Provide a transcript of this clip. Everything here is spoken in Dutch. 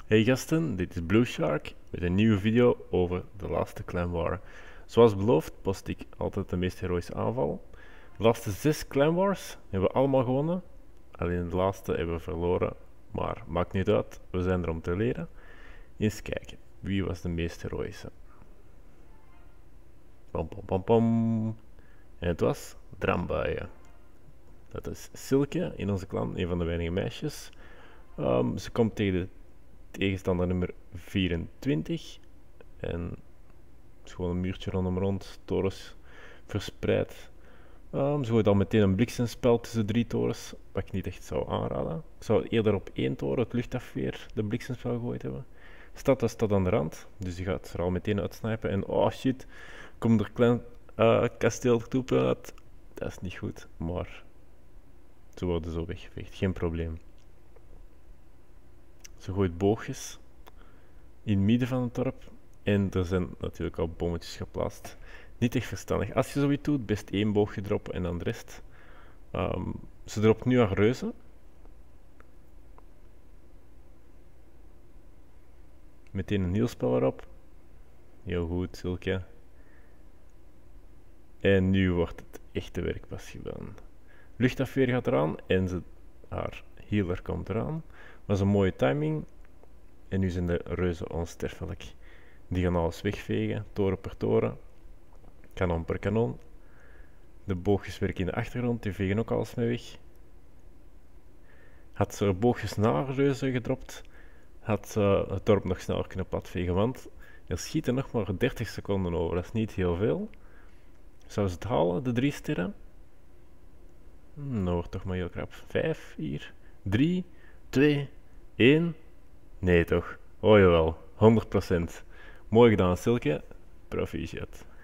Hey gasten, dit is Blue Shark met een nieuwe video over de laatste Clan War. Zoals beloofd post ik altijd de meest heroïsche aanval. De laatste 6 Clan Wars hebben we allemaal gewonnen. Alleen de laatste hebben we verloren, maar maakt niet uit, we zijn er om te leren. Eens kijken, wie was de meest heroïsche? Pom pom pom pom. En het was Drambuie. Dat is Silke in onze clan, een van de weinige meisjes. Ze komt tegen de tegenstander nummer 24. En het is gewoon een muurtje rond, torens verspreid. Ze gooit al meteen een bliksemspel tussen 3 torens, wat ik niet echt zou aanraden. Ik zou eerder op 1 toren, het luchtafweer, de bliksemspel gegooid hebben. Stad staat aan de rand, dus die gaat er al meteen uitsnipen. En oh shit, komt er klein kasteeltroepen uit. Dat is niet goed, maar ze worden zo weggeveegd, geen probleem. Ze gooit boogjes in het midden van het dorp. En er zijn natuurlijk al bommetjes geplaatst. Niet echt verstandig. Als je zoiets doet, best 1 boogje droppen en dan de rest. Ze dropt nu aan reuzen. Meteen een healspel erop. Heel goed, Silke. En nu wordt het echte werk pas gedaan. Luchtafweer gaat eraan en haar healer komt eraan. Was een mooie timing. En nu zijn de reuzen onsterfelijk. Die gaan alles wegvegen, toren per toren, kanon per kanon. De boogjes werken in de achtergrond, die vegen ook alles mee weg. Had ze boogjes na reuzen gedropt, had ze het dorp nog sneller kunnen platvegen, want er schieten nog maar 30 seconden over, dat is niet heel veel. Zou ze het halen, de 3 sterren? Dat wordt toch maar heel krap. 5 hier, 3, 2, 1. Nee toch? Oh jawel, 100%. Mooi gedaan, Silke. Proficiat.